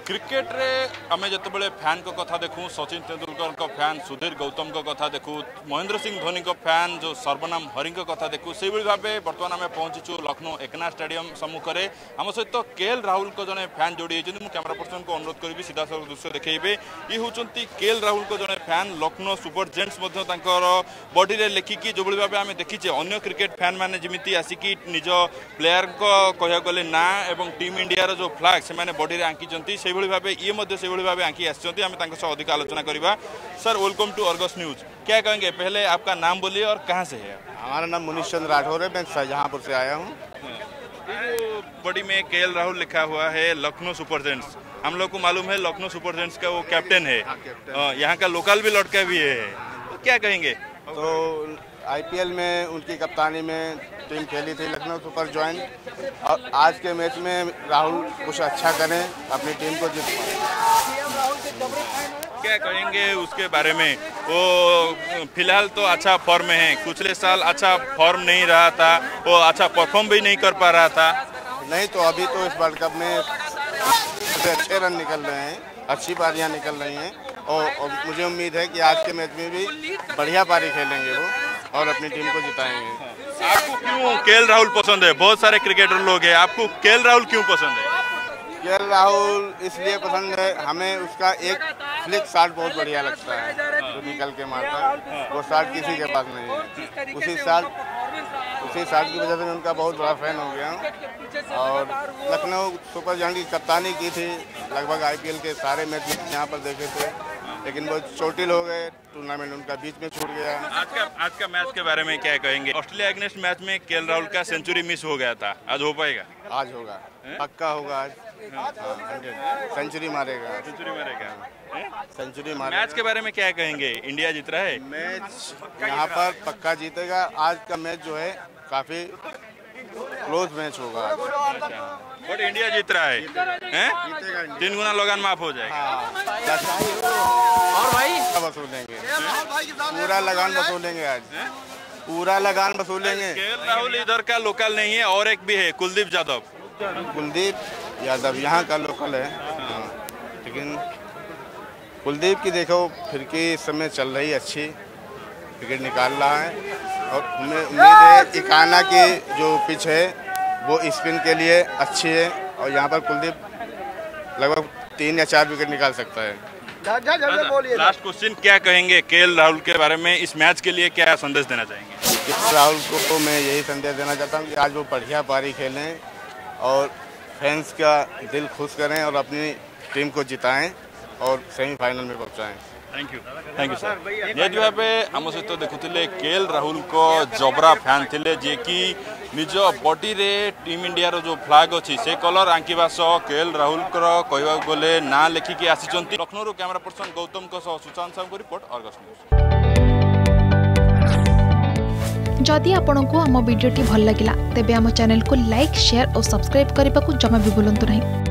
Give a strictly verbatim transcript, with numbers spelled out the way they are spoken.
Cricket रे आमे जतबेले fan को कथा देखूँ सचिन तेंदुलकर को फैन सुधीर गौतम को कथा देखूँ महेंद्र सिंह धोनी को फैन जो सर्वनाम हरि को कथा देखूँ से भाव बर्तमान आम पहुंचीचु लखनऊ एकना स्टेडियम सम्मुख में आम सहित केएल राहुल को जड़े फैन जोड़ी होती मुझे कैमरा पर्सन को अनुरोध करी सीधा सड़क दृश्य देखिए ये होती केएल राहुल को जड़े फैन लखनऊ सुपर जेंट्स बॉडी रे लेखिकी जो भाव आम देखीचे अन्य क्रिकेट फैन मैंने जमी आसिकी निज प्लेयर को कह गले ना एवं टीम इंडिया जो फ्लैग से बॉडी रे आंकी से भाव ये भाव आंकी आसते अधिक आलोचना करवा। Sir welcome to Argus news. क्या कहेंगे, पहले आपका नाम बोलिए और कहाँ से है? हमारा नाम मुनीश चंद्र राठौर है, मैं शाहजहांपुर से आया हूँ। बॉडी में केएल राहुल लिखा हुआ है लखनऊ सुपर जेंट्स, हम लोग को मालूम है लखनऊ सुपर जेंट्स का वो कैप्टन है, यहाँ का लोकल भी लौटका भी है, तो क्या कहेंगे? तो आईपीएल में उनकी कप्तानी में टीम खेली थी लखनऊ सुपर जॉइंट और आज के मैच में राहुल कुछ अच्छा करें, अपनी टीम को जिताएं। क्या कहेंगे उसके बारे में? वो फिलहाल तो अच्छा फॉर्म में है, पिछले साल अच्छा फॉर्म नहीं रहा था, वो अच्छा परफॉर्म भी नहीं कर पा रहा था। नहीं तो अभी तो इस वर्ल्ड कप में अच्छे रन निकल रहे हैं, अच्छी पारियां निकल रही हैं और, और मुझे उम्मीद है कि आज के मैच में भी बढ़िया पारी खेलेंगे वो और अपनी टीम को जिताएंगे। आपको क्यों केएल राहुल पसंद है? बहुत सारे क्रिकेटर लोग हैं, आपको केएल राहुल क्यों पसंद है? केएल राहुल इसलिए पसंद है, हमें उसका एक फ्लिक शॉट बहुत बढ़िया लगता है जो निकल के मारता है, वो शॉट किसी के पास नहीं है। उसी शॉट उसी शॉट की वजह से मैं उनका बहुत बड़ा फैन हो गया हूँ और लखनऊ सुपर जायंट की कप्तानी की थी, लगभग आईपीएल के सारे मैच यहाँ पर देखे थे, लेकिन वो चोटिल हो गए, टूर्नामेंट उनका बीच में छूट गया। आज का आज का मैच के बारे में क्या कहेंगे? ऑस्ट्रेलिया अगेंस्ट मैच में केएल राहुल का सेंचुरी मिस हो गया था, आज हो पाएगा? आज होगा, पक्का होगा, आज सेंचुरी मारेगा सेंचुरी मारेगा सेंचुरी मारेगा। मैच के बारे में क्या कहेंगे? इंडिया जीत रहा है, मैच यहाँ पर पक्का जीतेगा। आज का मैच जो है काफी क्लोज मैच होगा बट इंडिया जीत रहा है, हैं? तीन गुना लगान माफ हो जाएगा। और भाई वसूलेंगे, पूरा लगान वसूलेंगे, आज पूरा लगान वसूलेंगे। केएल राहुल इधर का लोकल नहीं है, और एक भी है कुलदीप यादव। कुलदीप यादव यहाँ का लोकल है, लेकिन कुलदीप की देखो फिर की इस समय चल रही अच्छी, विकेट निकाल रहा है और हमें उम्मीद है इकाना की जो पिच है वो स्पिन के लिए अच्छी है और यहाँ पर कुलदीप लगभग तीन या चार विकेट निकाल सकता है। लास्ट क्वेश्चन, क्या कहेंगे केएल राहुल के बारे में? इस मैच के लिए क्या संदेश देना चाहेंगे? केएल राहुल को तो मैं यही संदेश देना चाहता हूँ कि आज वो बढ़िया पारी खेलें और फैंस का दिल खुश करें और अपनी टीम को जिताएं और सेमीफाइनल में पहुंचाएं। Thank you thank you sir. निहत भाव आम सहित देखुले केएल राहुल को जबरा फैन थे जे कि निज बॉडी रे टीम इंडिया रो जो फ्लैग अच्छी से कलर आंकिवा सह केएल राहुल कहवा गले ना लेखिकी आसी। लखनऊ कैमरा पर्सन गौतम को सह सुशांत साहू को रिपोर्ट अर्गस न्यूज। जदि आपंक आम भिडी भल लगा तेब आम चैनल को लाइक शेयर और सब्सक्राइब करने को जमा भी भूलु नहीं।